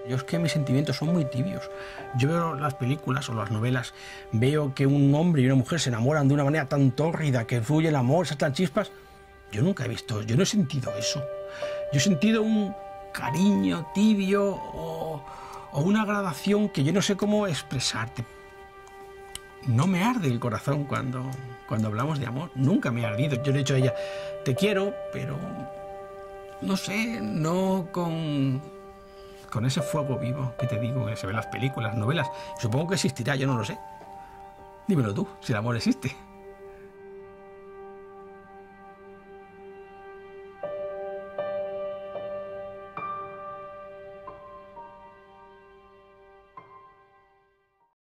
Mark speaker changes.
Speaker 1: Yo es que mis sentimientos son muy tibios. Yo veo las películas o las novelas, veo que un hombre y una mujer se enamoran de una manera tan tórrida, que fluye el amor, saltan chispas. Yo nunca he visto, yo no he sentido eso. Yo he sentido un cariño tibio o una gradación que yo no sé cómo expresarte. No me arde el corazón cuando hablamos de amor. Nunca me ha ardido. Yo le he dicho a ella, te quiero, pero no sé, no con ese fuego vivo que te digo, que se ve en las películas, novelas. Supongo que existirá, yo no lo sé. Dímelo tú, si el amor existe.